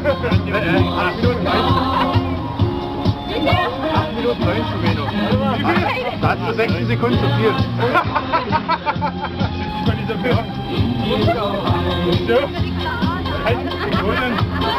8 Minuten 30. 8 Minuten 90 Meter. Wie viel? Da hast du 60 Sekunden zu viel. Bei dieser Höhe. So. 30 Sekunden.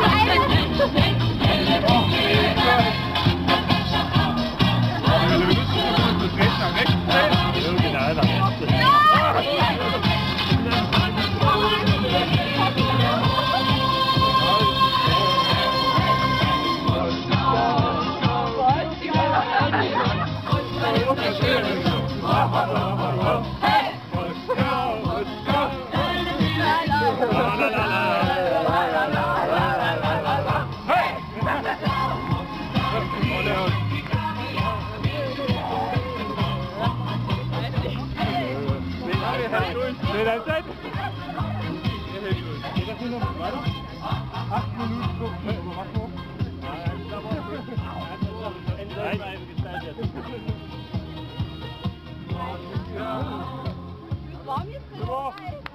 Nee, dann Zeit. Geht das hier noch weiter? 8 Minuten 50, was machen wir? Warm jetzt?